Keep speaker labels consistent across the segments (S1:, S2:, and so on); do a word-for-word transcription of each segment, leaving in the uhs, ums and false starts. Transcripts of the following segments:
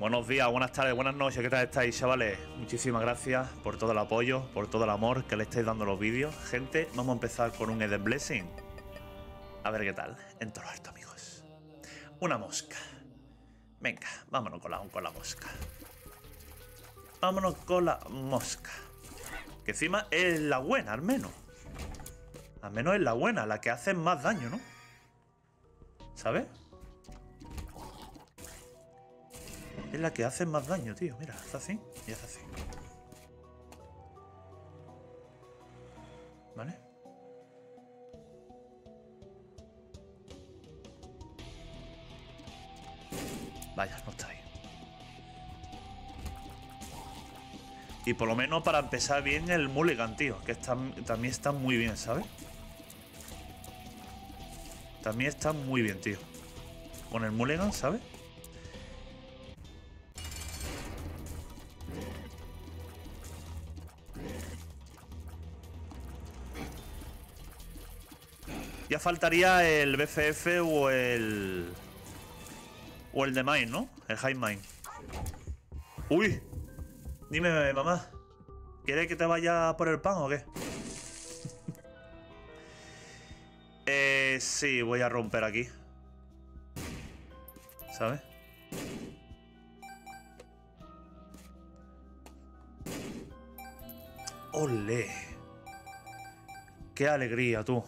S1: Buenos días, buenas tardes, buenas noches, ¿qué tal estáis, chavales? Muchísimas gracias por todo el apoyo, por todo el amor que le estáis dando a los vídeos. Gente, vamos a empezar con un Eden Blessing. A ver qué tal, en todo lo alto, amigos. Una mosca. Venga, vámonos con la, con la mosca. Vámonos con la mosca. Que encima es la buena, al menos. Al menos es la buena, la que hace más daño, ¿no? ¿Sabes? Es la que hace más daño, tío. Mira, hace así y hace así. ¿Vale? Vaya, no está ahí. Y por lo menos para empezar bien el mulligan, tío. Que está, también está muy bien, ¿sabes? También está muy bien, tío. Con el mulligan, ¿sabes? Ya faltaría el B F F o el... O el de Mine, ¿no? El High Mine. ¡Uy! Dime, mamá. ¿Quieres que te vaya por el pan o qué? eh, sí, voy a romper aquí. ¿Sabes? ¡Olé! ¡Qué alegría, tú!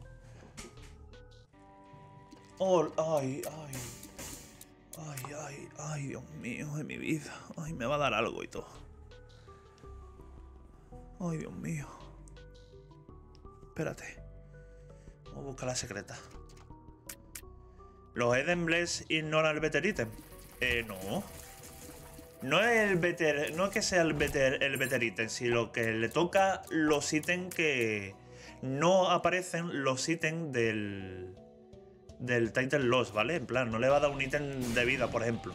S1: ¡Oh! ¡Ay, ay! Ay, ay, ay, Dios mío, de mi vida. Ay, me va a dar algo y todo. Ay, Dios mío. Espérate. Vamos a buscar la secreta. ¿Los Eden Bless ignoran el Better Item? Eh, no. No es el Better... No es que sea el Better, el Better Item, sino que le toca los ítems que... No aparecen los ítems del... Del Titan Loss, ¿vale? En plan, no le va a dar un ítem de vida, por ejemplo.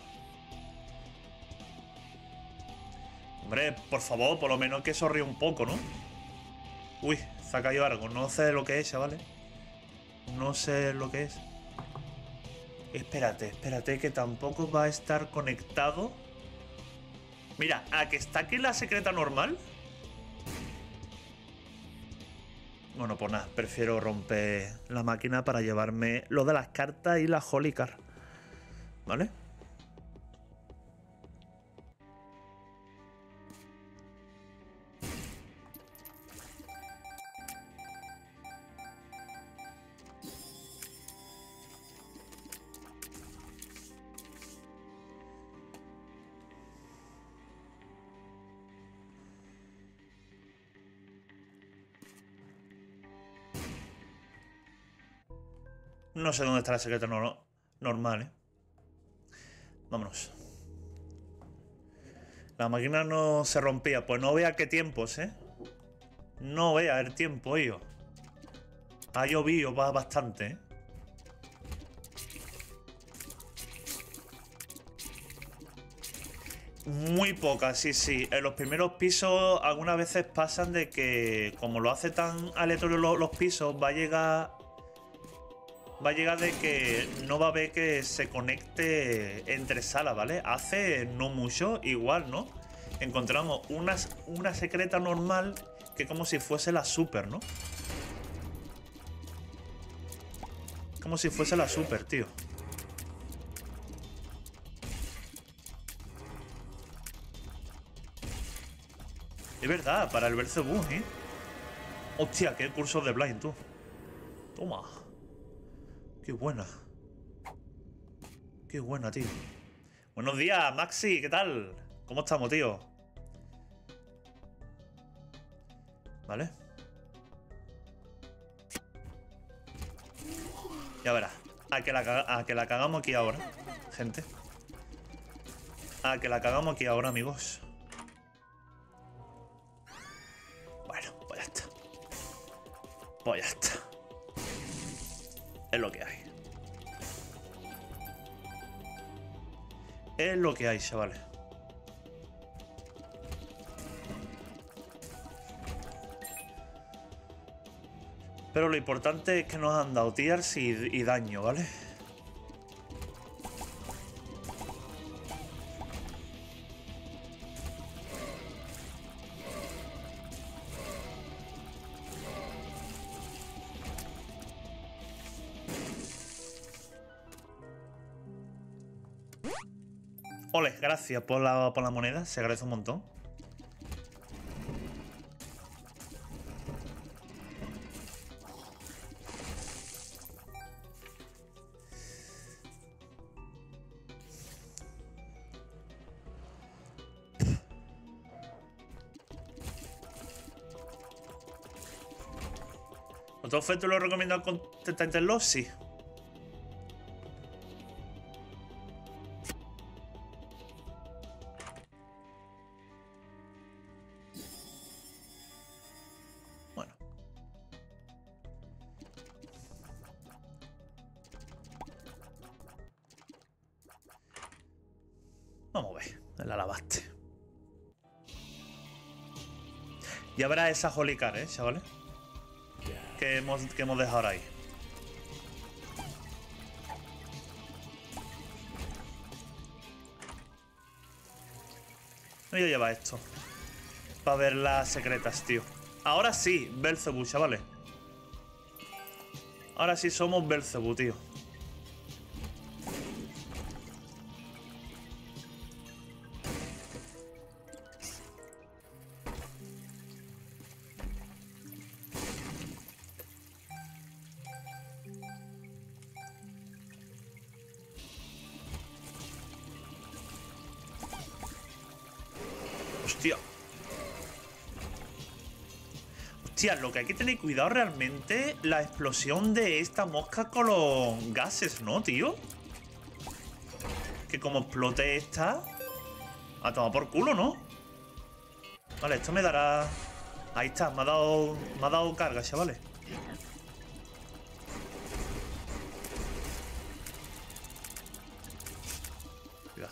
S1: Hombre, por favor, por lo menos que sonríe un poco, ¿no? Uy, se ha caído algo. No sé lo que es, chavales. No sé lo que es. Espérate, espérate, que tampoco va a estar conectado. Mira, a que está aquí la secreta normal. Bueno, pues nada, prefiero romper la máquina para llevarme lo de las cartas y la Holy Card. ¿Vale? No sé dónde está la secreta no, normal, ¿eh? Vámonos. La máquina no se rompía. Pues no vea qué tiempos, ¿eh? No vea el tiempo, ello. Ha llovido va bastante, ¿eh? Muy poca, sí, sí. En los primeros pisos algunas veces pasan de que, como lo hace tan aleatorio los, los pisos, va a llegar... Va a llegar de que no va a ver que se conecte entre salas, ¿vale? Hace no mucho, igual, ¿no? Encontramos una, una secreta normal que como si fuese la super, ¿no? Como si fuese la super, tío. Es verdad, para el Belzebú, ¿eh? Hostia, qué curso de blind, tú. Toma. Qué buena. Qué buena, tío. Buenos días, Maxi, ¿qué tal? ¿Cómo estamos, tío? ¿Vale? Ya verás. A que, la, a que la cagamos aquí ahora, gente. A que la cagamos aquí ahora, amigos. Bueno, pues ya está. Pues ya está. Es lo que hay. Es lo que hay, chavales. Pero lo importante es que nos han dado tiers y, y daño, ¿vale? Ole, gracias por la, por la moneda. Se agradece un montón. ¿Otro efecto lo recomiendo con Tentarlo? Sí. Bueno. Vamos a ver. La lavaste. Ya verás esa Holy Card, ¿eh, chavales? Que hemos, que hemos dejado ahora ahí. Voy a llevar esto para ver las secretas, tío. Ahora sí, Belzebú, chavales. Ahora sí somos Belzebú, tío. Hostia. Hostia, lo que hay que tener cuidado realmente, la explosión de esta mosca con los gases, ¿no, tío? Que como explote esta... A tomar por culo, ¿no? Vale, esto me dará... Ahí está, me ha dado, me ha dado carga, chavales. Cuidado.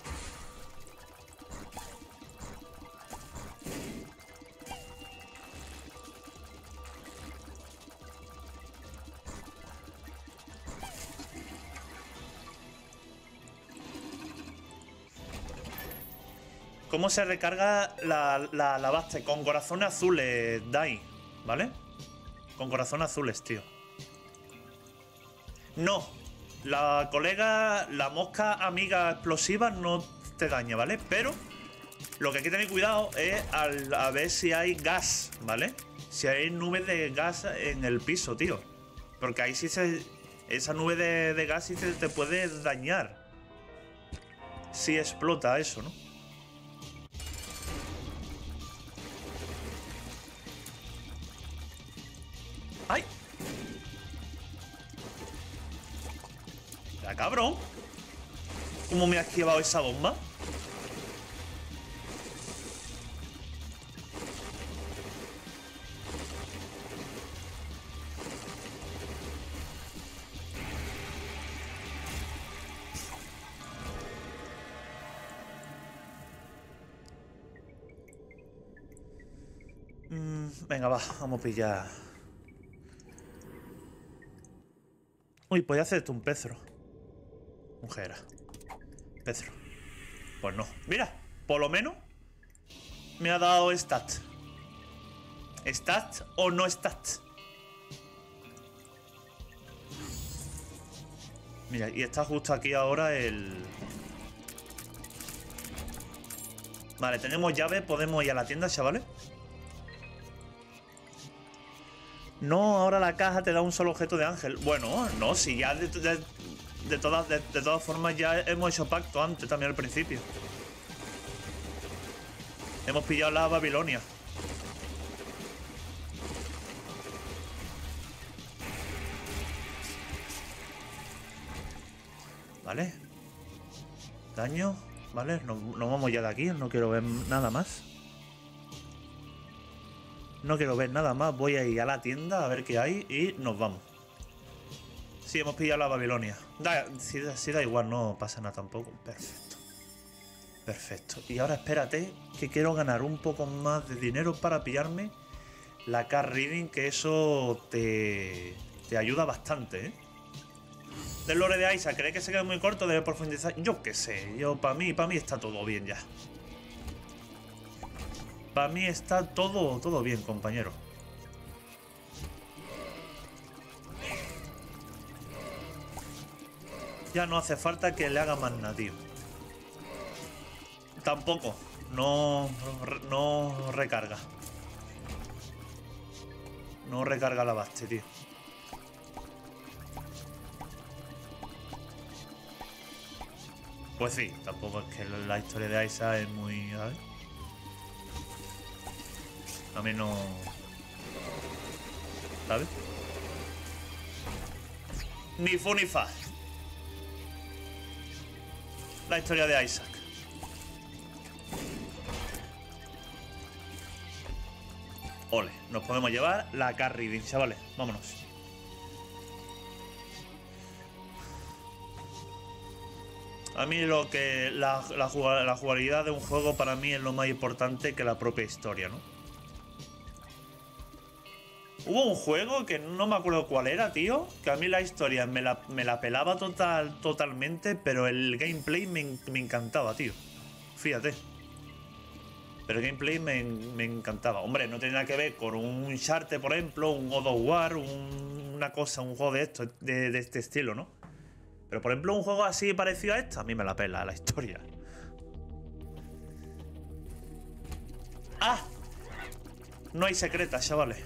S1: ¿Cómo se recarga la, la, la base? Con corazones azules, Dai, ¿vale? Con corazones azules, tío. No, la colega, la mosca amiga explosiva no te daña, ¿vale? Pero lo que hay que tener cuidado es al, a ver si hay gas, ¿vale? Si hay nubes de gas en el piso, tío. Porque ahí sí se... Esa nube de, de gas sí te, te puede dañar. Si explota eso, ¿no? ¡Ay! ¡Ya, cabrón! ¿Cómo me ha esquivado esa bomba? Mm, venga, va, vamos a pillar. Uy, podía hacerte un pezro. Mujer. Pezro. Pues no. Mira, por lo menos me ha dado stat. ¿Stat o no stat? Mira, y está justo aquí ahora el... Vale, tenemos llave, podemos ir a la tienda, chavales. No, ahora la caja te da un solo objeto de ángel. Bueno, no, si ya de, de, de, todas, de, de todas formas ya hemos hecho pacto antes, también al principio. Hemos pillado la Babilonia. Vale. Daño. Vale, nos, nos vamos ya de aquí. No quiero ver nada más. No quiero ver nada más. Voy a ir a la tienda a ver qué hay y nos vamos. Sí, hemos pillado la Babilonia. Da, si, si da igual, no pasa nada tampoco. Perfecto. Perfecto. Y ahora espérate, que quiero ganar un poco más de dinero para pillarme la Card Reading, que eso te, te ayuda bastante, ¿eh? Del lore de Isaac, ¿cree que se queda muy corto? Debe profundizar. Yo qué sé, yo para mí, para mí está todo bien ya. Para mí está todo, todo bien, compañero. Ya no hace falta que le haga más nada, tío. Tampoco. No, no recarga. No recarga la base, tío. Pues sí, tampoco es que la historia de Isaac es muy... ¿sabes? A mí no... ¿sabes? Ni fu ni fa. La historia de Isaac. Ole, nos podemos llevar la car reading, chavales. Vámonos. A mí lo que... La, la, la jugabilidad de un juego para mí es lo más importante que la propia historia, ¿no? Hubo un juego que no me acuerdo cuál era, tío. Que a mí la historia me la, me la pelaba total, totalmente, pero el gameplay me, me encantaba, tío. Fíjate. Pero el gameplay me, me encantaba. Hombre, no tiene nada que ver con un Uncharted, por ejemplo, un God of War, un, una cosa, un juego de esto, de, de este estilo, ¿no? Pero, por ejemplo, un juego así parecido a esto, a mí me la pela la historia. ¡Ah! No hay secretas, chavales.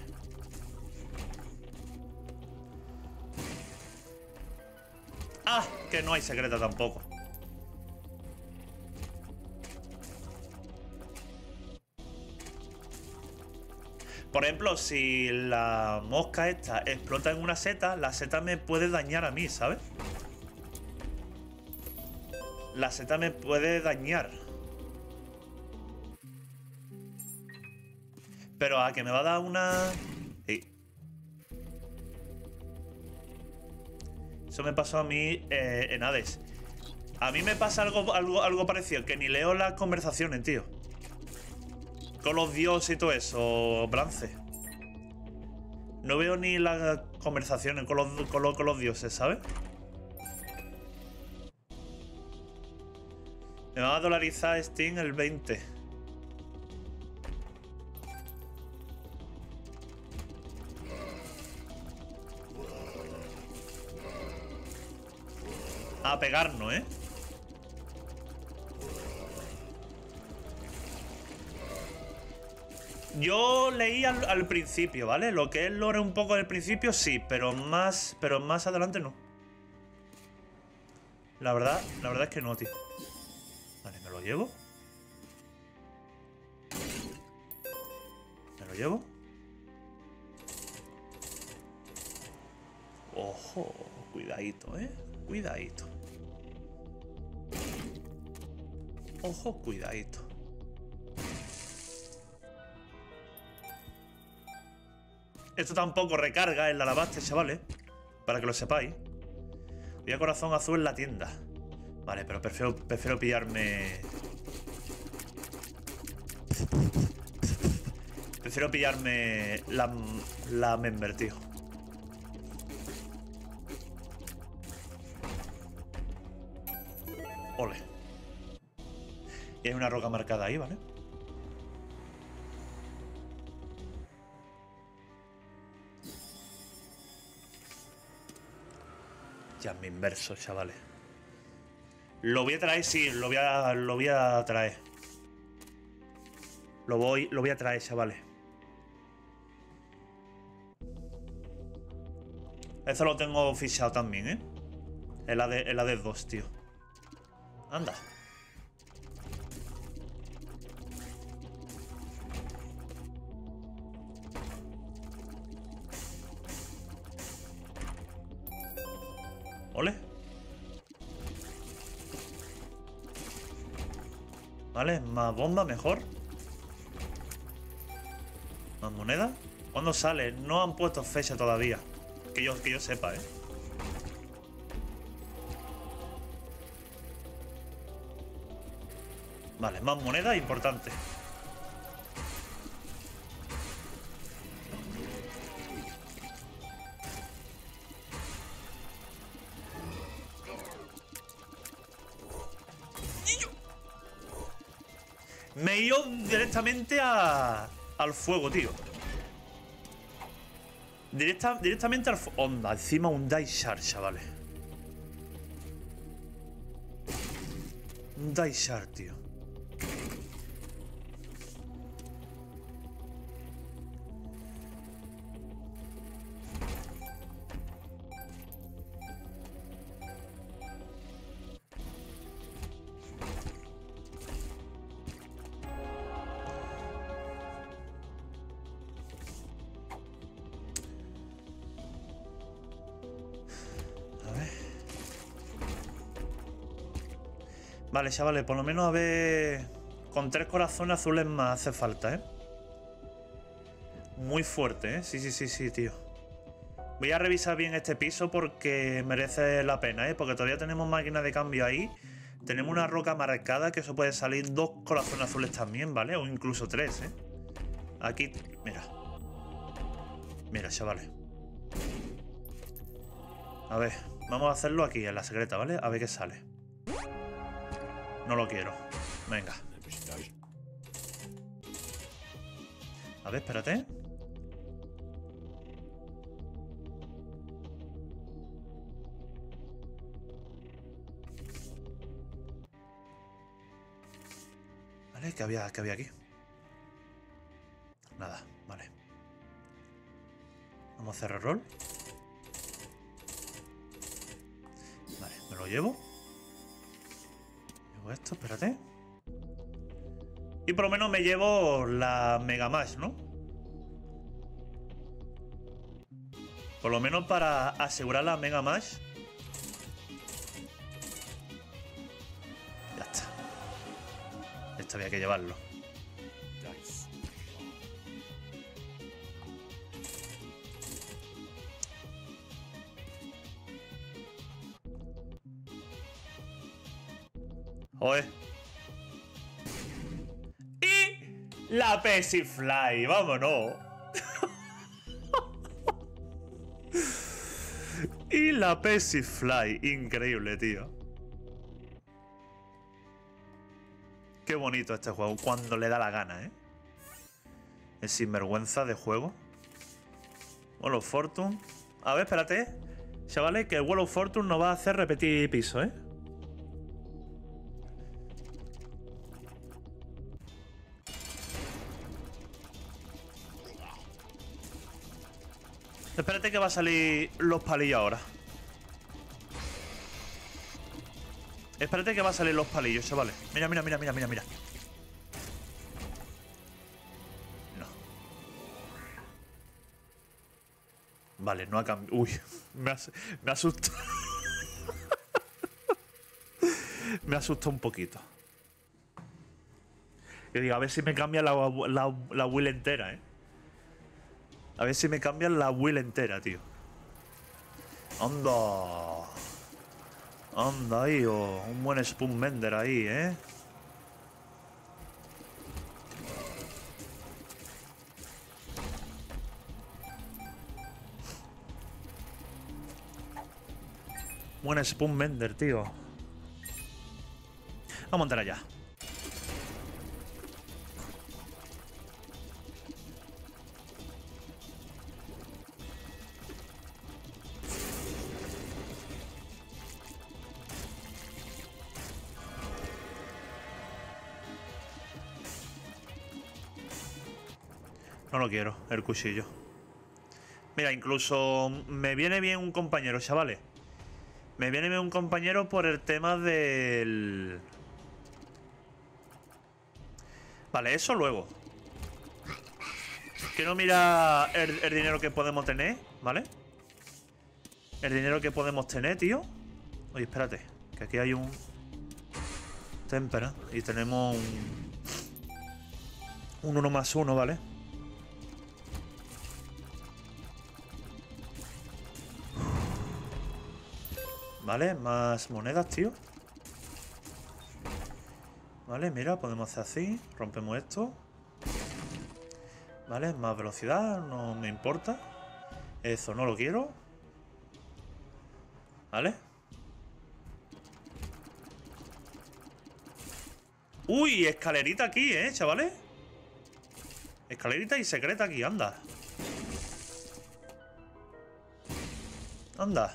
S1: ¡Ah! Que no hay secreta tampoco. Por ejemplo, si la mosca esta explota en una seta, la seta me puede dañar a mí, ¿sabes? La seta me puede dañar. Pero a que me va a dar una... Sí. Eso me pasó a mí eh, en Hades. A mí me pasa algo, algo, algo parecido, que ni leo las conversaciones, tío. Con los dioses y todo eso, Brance. No veo ni las conversaciones con los, con los, con los dioses, ¿sabes? Me van a dolarizar Steam el veinte. A pegarnos, ¿eh? Yo leí al, al principio, ¿vale? Lo que es lore un poco del principio, sí, pero más, pero más adelante no. La verdad, la verdad es que no, tío. Vale, me lo llevo. Me lo llevo. Ojo, cuidadito, ¿eh? Cuidadito. Ojo, cuidadito. Esto tampoco recarga en la lavaste, chavales. Para que lo sepáis. Voy a corazón azul en la tienda. Vale, pero prefiero, prefiero pillarme... Prefiero pillarme la, la member, tío. Ole. Y hay una roca marcada ahí, ¿vale? Ya me inverso, chavales. Lo voy a traer, sí, lo voy a, lo voy a traer. Lo voy, lo voy a traer, chavales. Eso lo tengo fichado también, ¿eh? El A D, el A D dos, tío. Anda. Ole. Vale, más bomba, mejor. Más moneda. ¿Cuándo sale? No han puesto fecha todavía. Que yo, que yo sepa, eh. Vale, más moneda, importante. Me he ido directamente a, al fuego, tío. Directa, directamente al fuego. Onda, encima un Dice Shard, chavales. Un Dice Shard, tío. Vale, chavales, por lo menos a ver... Con tres corazones azules más hace falta, ¿eh? Muy fuerte, ¿eh? Sí, sí, sí, sí, tío. Voy a revisar bien este piso porque merece la pena, ¿eh? Porque todavía tenemos máquina de cambio ahí. Tenemos una roca marcada que eso puede salir dos corazones azules también, ¿vale? O incluso tres, ¿eh? Aquí, mira. Mira, chavales. A ver, vamos a hacerlo aquí, en la secreta, ¿vale? A ver qué sale. No lo quiero. Venga. A ver, espérate. Vale, ¿qué había, qué había aquí? Nada, vale. Vamos a cerrar rol. Vale, me lo llevo. Llevo esto, espérate. Y por lo menos me llevo la Mega Mash, ¿no? Por lo menos para asegurar la Mega Mash. Ya está. Esto había que llevarlo. Joder. Y la Pesifly, vámonos. Y la Pesifly, increíble, tío. Qué bonito este juego, cuando le da la gana, ¿eh? Es sinvergüenza de juego. Wheel of Fortune. A ver, espérate. Chavales, que el Wheel of Fortune nos va a hacer repetir piso, ¿eh? Espérate que va a salir los palillos ahora. Espérate que va a salir los palillos, chavales. Mira, mira, mira, mira, mira, mira. No. Vale, no ha cambiado. Uy, me, as me asustó. Me asustó un poquito. Yo digo, a ver si me cambia la, la, la wheel entera, ¿eh? A ver si me cambian la wheel entera, tío. Anda. Anda ahí, oh, un buen Spoon Bender ahí, ¿eh? Buen Spoon Bender, tío. Vamos a montar allá. No lo quiero, el cuchillo. Mira, incluso me viene bien un compañero, chavales. Me viene bien un compañero por el tema del... Vale, eso luego. Quiero mirar el, el dinero que podemos tener, ¿vale? El dinero que podemos tener, tío. Oye, espérate, que aquí hay un... Témpera. Y tenemos un... Un uno más uno, ¿vale? Vale, más monedas, tío. Vale, mira, podemos hacer así. Rompemos esto. Vale, más velocidad, no me importa. Eso no lo quiero. Vale. Uy, escalerita aquí, eh, chavales. Escalerita y secreta aquí, anda. Anda.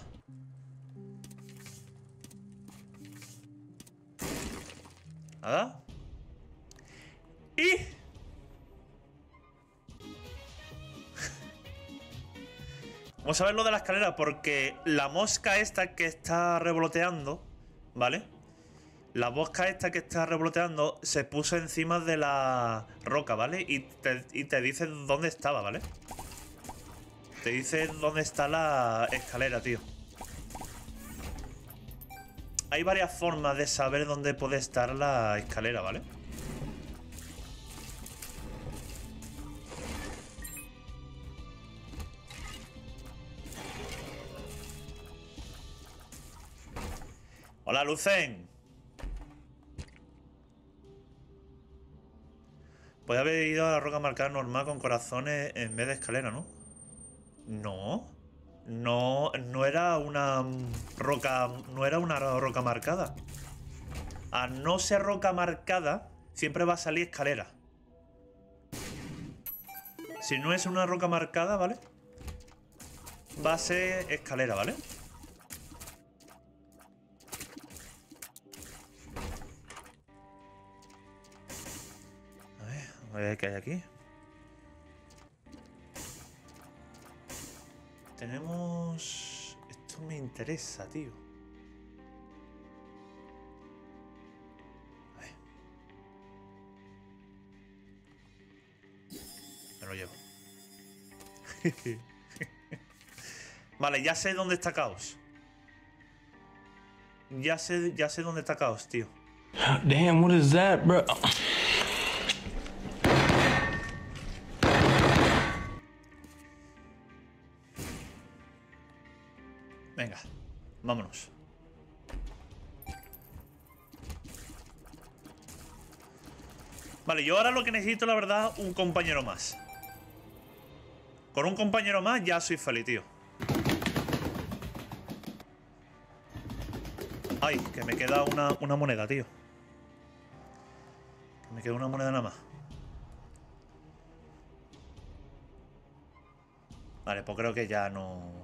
S1: Nada. Y... Vamos a ver lo de la escalera, porque la mosca esta que está revoloteando, ¿vale? La mosca esta que está revoloteando se puso encima de la roca, ¿vale? Y te, y te dice dónde estaba, ¿vale? Te dice dónde está la escalera, tío. hay varias formas de saber dónde puede estar la escalera, ¿vale? Hola, Lucen. Puede haber ido a la roca marcada normal con corazones en vez de escalera, ¿no? No. No, no era una roca. No era una roca marcada. A no ser roca marcada, siempre va a salir escalera. Si no es una roca marcada, ¿vale? Va a ser escalera, ¿vale? A ver, a ver qué hay aquí. Tenemos... Esto me interesa, tío. A ver. Me lo llevo. Vale, ya sé dónde está Caos. Ya sé, ya sé dónde está Caos, tío.
S2: Damn, what is that, bro?
S1: Venga, vámonos. Vale, yo ahora lo que necesito, la verdad, un compañero más. Con un compañero más ya soy feliz, tío. Ay, que me queda una, una moneda, tío. Que me queda una moneda nada más. Vale, pues creo que ya no...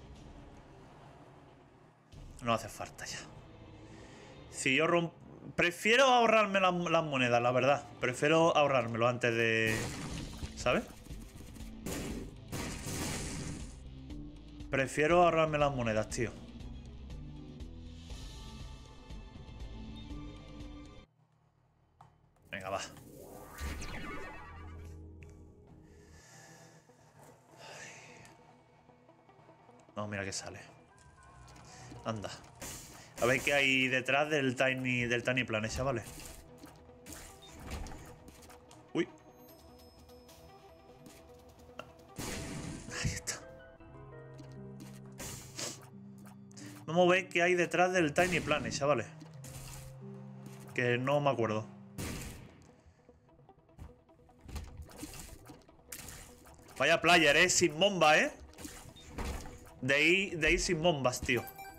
S1: No hace falta ya. Si yo rompo... Prefiero ahorrarme las, las monedas, la verdad. Prefiero ahorrármelo antes de... ¿Sabes? Prefiero ahorrarme las monedas, tío. Venga, va. No, mira que sale. Anda. A ver qué hay detrás del Tiny, del Tiny Planet, chavales. Uy. Ahí está. Vamos a ver qué hay detrás del Tiny Planet, chavales. Que no me acuerdo. Vaya player, eh. Sin bomba, eh. De ir, de ir sin bombas, tío.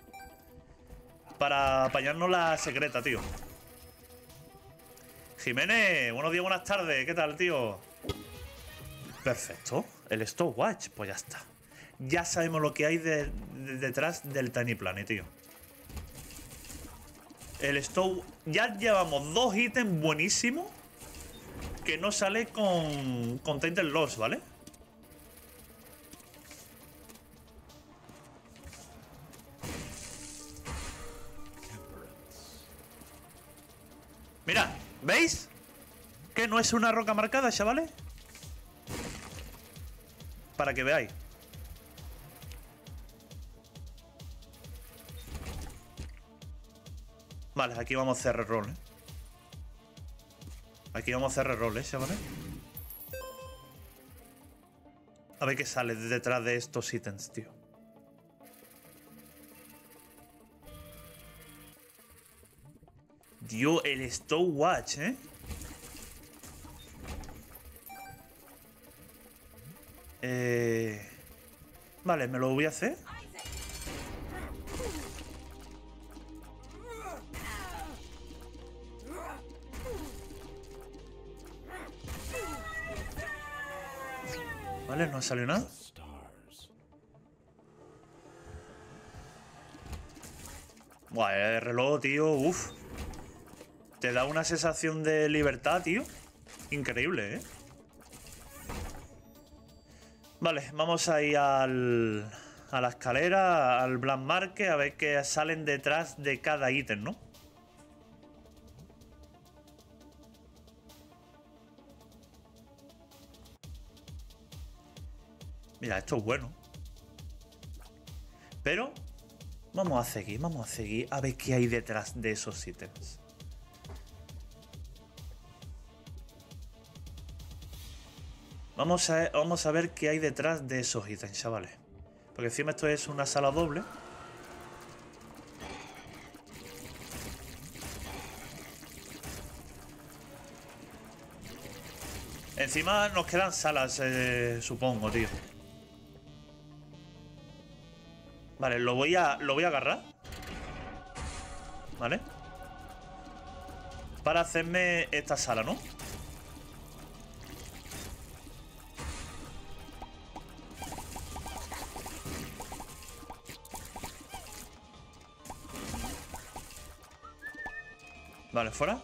S1: Para apañarnos la secreta, tío. Jiménez, buenos días, buenas tardes. ¿Qué tal, tío? Perfecto. El stopwatch, pues ya está. Ya sabemos lo que hay de, de, detrás del Tiny Planet, tío. El stop... Ya llevamos dos ítems buenísimos que no sale con, con Tainted Lost, ¿vale? Mira, ¿veis? Que no es una roca marcada, chavales. Para que veáis. Vale, aquí vamos a hacer reroll, ¿eh? Aquí vamos a hacer reroll, ¿eh, chavales? A ver qué sale detrás de estos ítems, tío. Dios, el stopwatch, ¿eh? Eh... Vale, me lo voy a hacer. Vale, no ha salido nada. Buah, el reloj, tío, uff. Te da una sensación de libertad, tío. Increíble, ¿eh? Vale, vamos a ir al, a la escalera, al Black Market, a ver qué salen detrás de cada ítem, ¿no? Mira, esto es bueno. Pero Vamos a seguir, vamos a seguir a ver qué hay detrás de esos ítems. Vamos a, vamos a ver qué hay detrás de esos ítems, chavales. Porque encima esto es una sala doble. Encima nos quedan salas, eh, supongo, tío. Vale, lo voy a, lo voy a agarrar. Vale. Para hacerme esta sala, ¿no? Vale, fuera.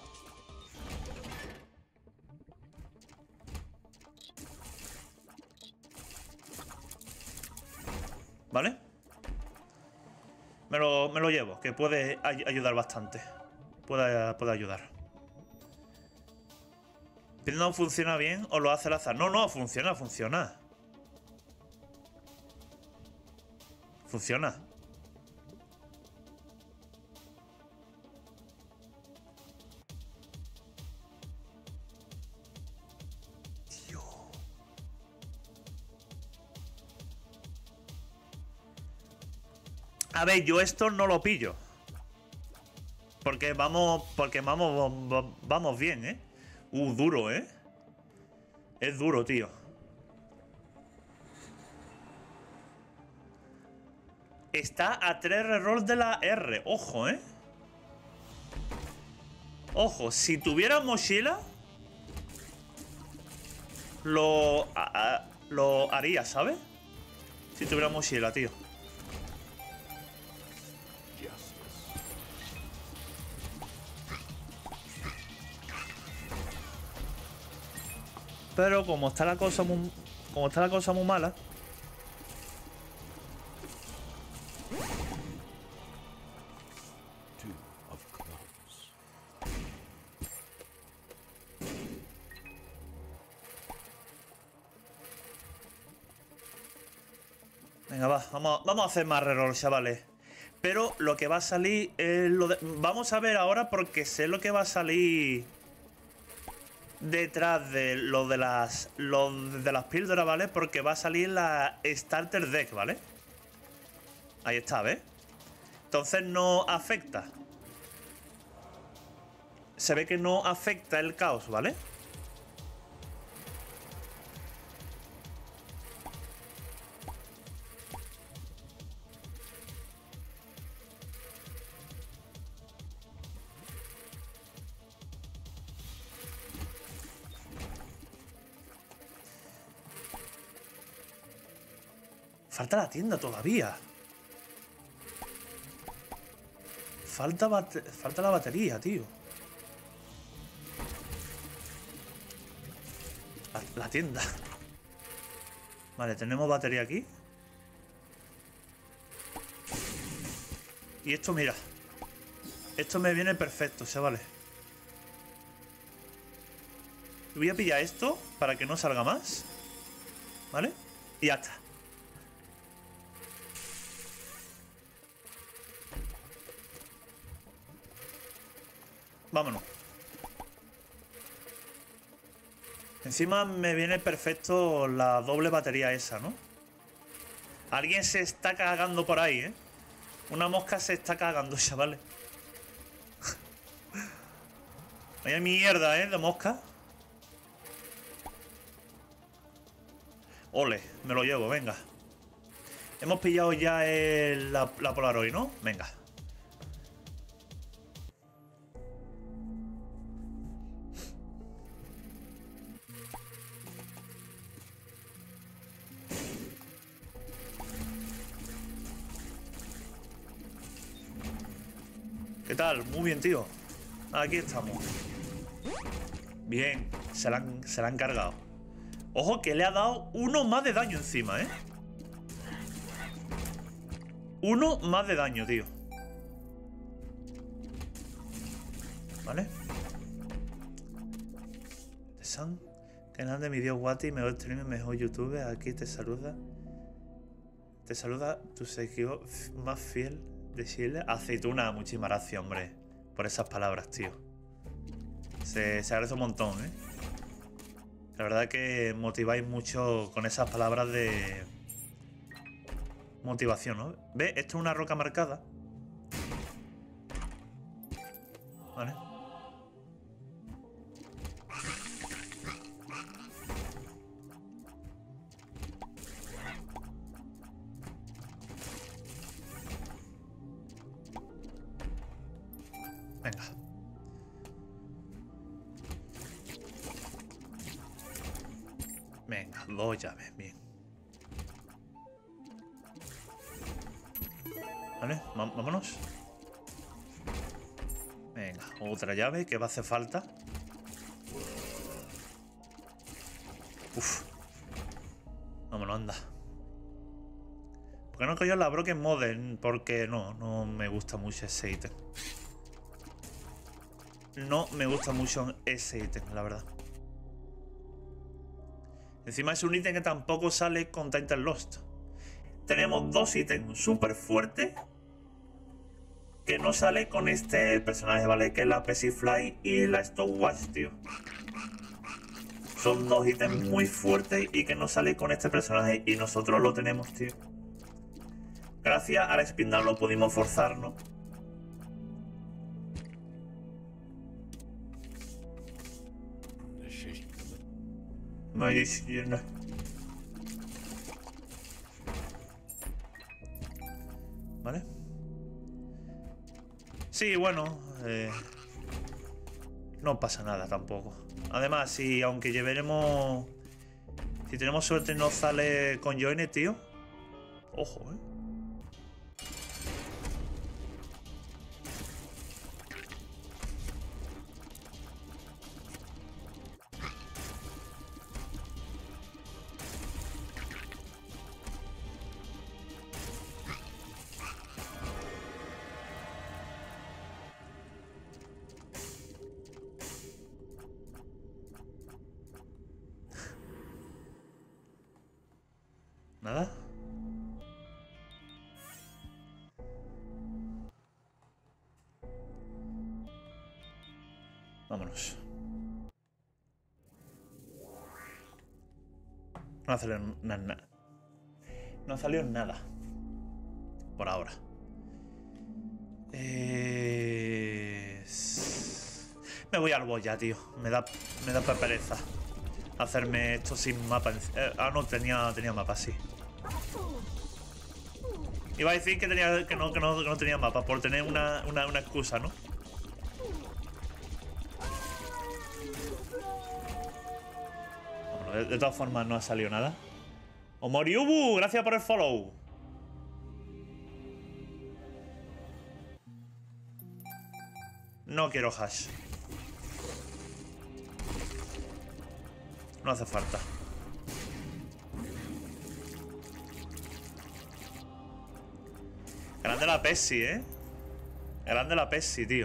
S1: Vale. Me lo, me lo llevo, que puede ay ayudar bastante. Puede, puede ayudar. Pero no funciona bien o lo hace al azar. No, no, funciona, funciona. Funciona. A ver, yo esto no lo pillo. Porque vamos. Porque vamos. Vamos bien, ¿eh? Uh, duro, ¿eh? Es duro, tío. Está a tres rerolls de la R. Ojo, ¿eh? Ojo, si tuviera mochila, Lo... A, a, lo haría, ¿sabes? Si tuviera mochila, tío. Pero como está la cosa muy, como está la cosa muy mala. Venga, va, vamos, vamos a hacer más reroll, chavales. Pero lo que va a salir es lo de... Vamos a ver ahora porque sé lo que va a salir detrás de lo de las lo de las píldoras, ¿vale? Porque va a salir la Starter Deck, ¿vale? Ahí está, ¿ves? Entonces no afecta. Se ve que no afecta el caos, ¿vale? Falta la tienda todavía. Falta, falta la batería, tío. La, la tienda. Vale, tenemos batería aquí. Y esto, mira. Esto me viene perfecto, chavales. Voy a pillar esto para que no salga más. ¿Vale? Y ya está. Vámonos. Encima me viene perfecto la doble batería esa, ¿no? Alguien se está cagando por ahí, ¿eh? Una mosca se está cagando, chavales. Vaya mierda, ¿eh? De mosca. Ole, me lo llevo, venga. Hemos pillado ya el, la, la Polaroid, ¿no? Venga. ¿Qué tal? Muy bien, tío. Aquí estamos. Bien, se la han, se la han cargado. Ojo que le ha dado uno más de daño encima, ¿eh? Uno más de daño, tío. ¿Vale? San, canal de mi Dios Guati, mejor streamer, mejor youtuber. Aquí te saluda. Te saluda tu seguidor más fiel De Chile. Aceituna, muchísimas gracias, hombre. Por esas palabras, tío. Se, se agradece un montón, ¿eh? La verdad que motiváis mucho con esas palabras de motivación, ¿no? ¿Ves? Esto es una roca marcada. Vale. Venga. Venga, dos llaves, bien. Vale, vámonos. Venga, otra llave que va a hacer falta. Uf. Vámonos, anda. ¿Por qué no cogió la Broken Model? Porque no, no me gusta mucho ese ítem. No me gusta mucho ese ítem, la verdad. Encima es un ítem que tampoco sale con Titan Lost. Tenemos dos ítems súper fuertes que no sale con este personaje, ¿vale? Que es la Pesifly y la Stopwatch, tío. Son dos ítems muy fuertes y que no sale con este personaje y nosotros lo tenemos, tío. Gracias a la Spindle lo pudimos forzar, ¿no? Medicina. Vale. Sí, bueno, eh, no pasa nada tampoco. Además, si aunque llevaremos, si tenemos suerte no sale con Joine, tío. Ojo, eh. Nada. Vámonos. No ha salido nada. No ha salido nada. Por ahora. Eh... Me voy al boss ya, tío. Me da, me da pereza hacerme esto sin mapa. Eh, ah, no, tenía, tenía mapa, sí. Iba a decir que, tenía, que, no, que, no, que no tenía mapa por tener una, una, una excusa, ¿no? Bueno, de, de todas formas no ha salido nada. Omoriubu, gracias por el follow. No quiero hash. No hace falta. Grande la Pepsi, ¿eh? Grande la Pepsi, tío.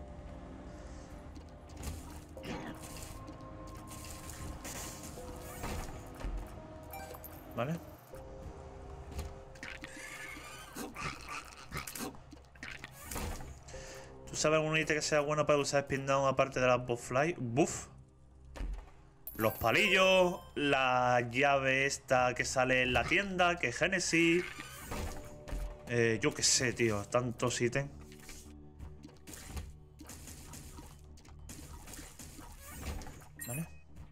S1: Vale. ¿Tú sabes algún ítem que sea bueno para usar Spin Down aparte de las Buff Fly? Buff. Los palillos, la llave esta que sale en la tienda, que es Genesis. Eh, yo qué sé, tío, tantos ítems. Vale.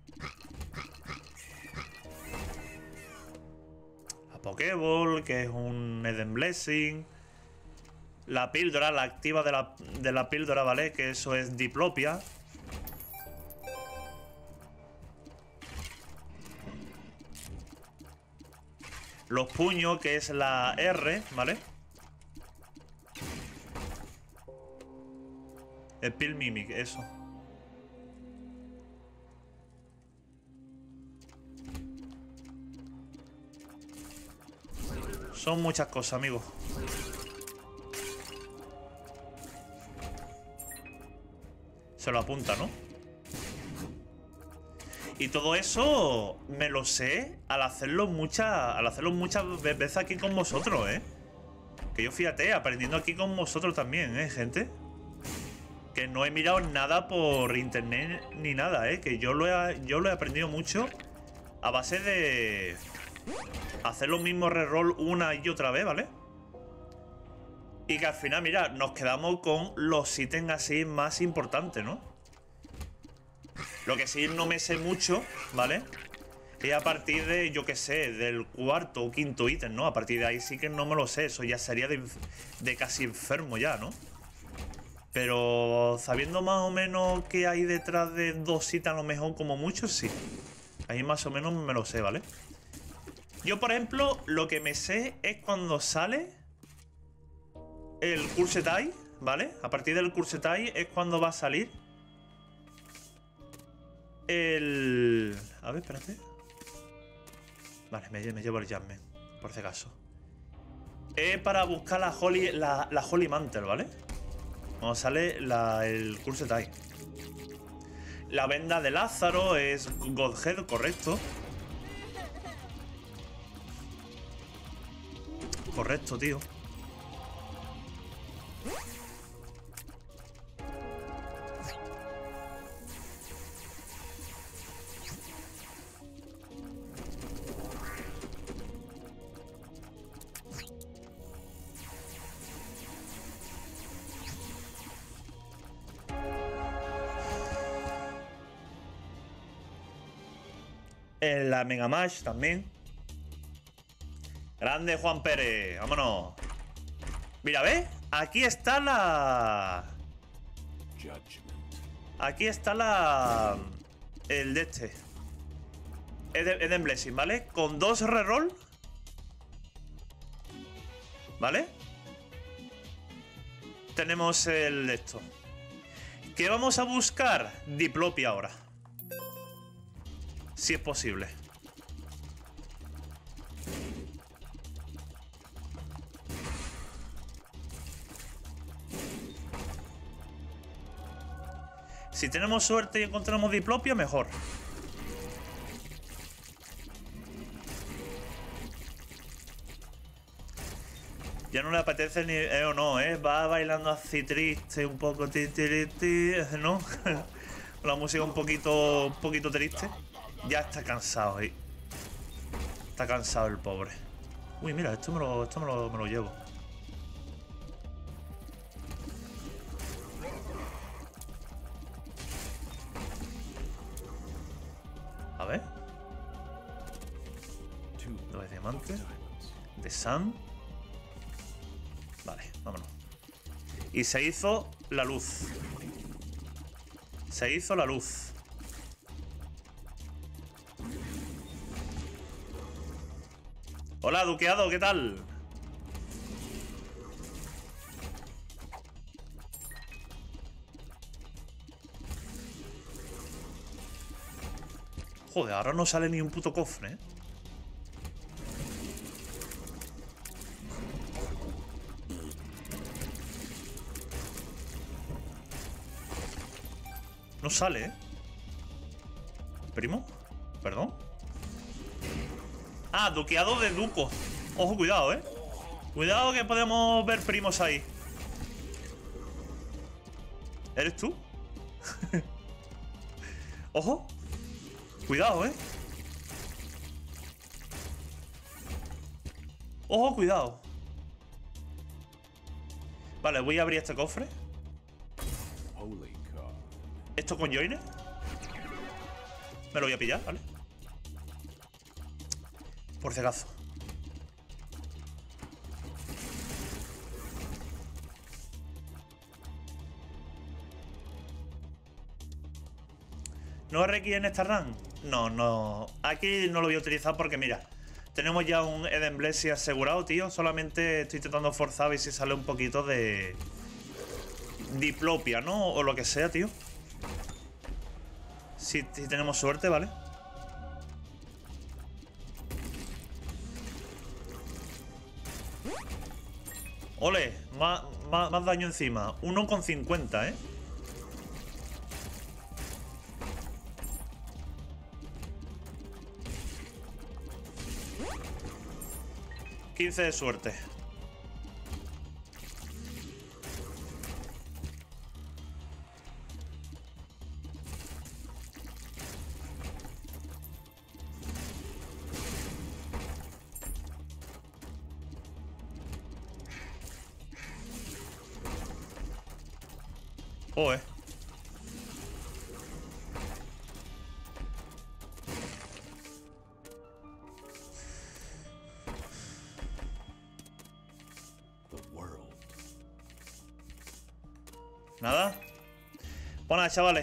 S1: La Pokéball, que es un Eden Blessing. La píldora, la activa de la, de la píldora, ¿vale? Que eso es Diplopia. Los puños, que es la R, ¿vale? El Pill Mimic, eso. Son muchas cosas, amigos. Se lo apunta, ¿no? Y todo eso me lo sé al hacerlo muchas al hacerlo muchas veces aquí con vosotros, ¿eh? Que yo fíjate, aprendiendo aquí con vosotros también, ¿eh, gente? Que no he mirado nada por internet ni nada, ¿eh? Que yo lo he, yo lo he aprendido mucho a base de hacer los mismos reroll una y otra vez, ¿vale? Y que al final, mira, nos quedamos con los ítems así más importantes, ¿no? Lo que sí no me sé mucho, ¿vale? Y a partir de, yo qué sé, del cuarto o quinto ítem, ¿no? A partir de ahí sí que no me lo sé. Eso ya sería de, de casi enfermo ya, ¿no? Pero sabiendo más o menos qué hay detrás de dos ítems, a lo mejor como mucho, sí. Ahí más o menos me lo sé, ¿vale? Yo, por ejemplo, lo que me sé es cuando sale el Cursetai, ¿vale? A partir del Cursetai es cuando va a salir el... A ver, espérate. Vale, me, me llevo el Jasmine, por si acaso. Es para buscar la Holy, la, la Holy Mantle, ¿vale? Cuando sale la, el Cursetai. La venda de Lázaro es Godhead, correcto. Correcto, tío. En la Mega Mash también. Grande Juan Pérez, vámonos. Mira, ¿ves? Aquí está la... Aquí está la... El de este Eden Blessing, ¿vale? Con dos reroll, ¿vale? Tenemos el de esto. ¿Qué vamos a buscar? Diplopia ahora, si es posible. Si tenemos suerte y encontramos diplopia, mejor. Ya no le apetece ni... Eh, o no, ¿eh? Va bailando así triste, un poco... Ti, ti, ti, ¿no? La música un poquito, un poquito triste. Ya está cansado, ¿eh? Está cansado el pobre. Uy, mira, esto me lo, esto me lo, me lo llevo. A ver. Dos diamantes. De Sun. Vale, vámonos. Y se hizo la luz. Se hizo la luz. Hola, Duqueado, ¿qué tal? Joder, ahora no sale ni un puto cofre, ¿eh? No sale, ¿eh? ¿Primo? ¿Perdón? Ah, duqueado de Duco. Ojo, cuidado, ¿eh? Cuidado que podemos ver primos ahí. ¿Eres tú? Ojo. Cuidado, ¿eh? Ojo, cuidado. Vale, voy a abrir este cofre. ¿Esto con joiner? Me lo voy a pillar, ¿vale? Por si acaso. ¿No requiere en esta run? No, no. Aquí no lo voy a utilizar porque, mira, tenemos ya un Eden Blessing asegurado, tío. Solamente estoy intentando forzar a ver si sale un poquito de diplopia, ¿no? O lo que sea, tío. Si, si tenemos suerte, ¿vale? Ole, más, más, más daño encima. uno con cincuenta, ¿eh? quince de suerte. Joder. Nada. Pues nada, chavales.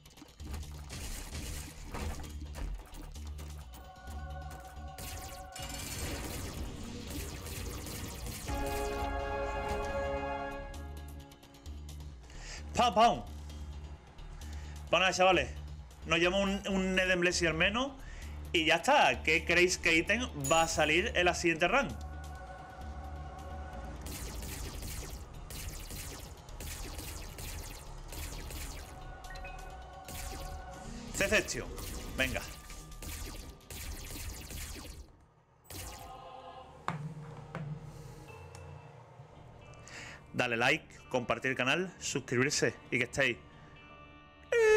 S1: ¡Pam, pam! Pues nada, chavales. Nos llevamos un, un Eden Blessing al menos. Y ya está. ¿Qué creéis que ítem va a salir en la siguiente run? Decepción. Venga. Dale like, compartir el canal, suscribirse y que estéis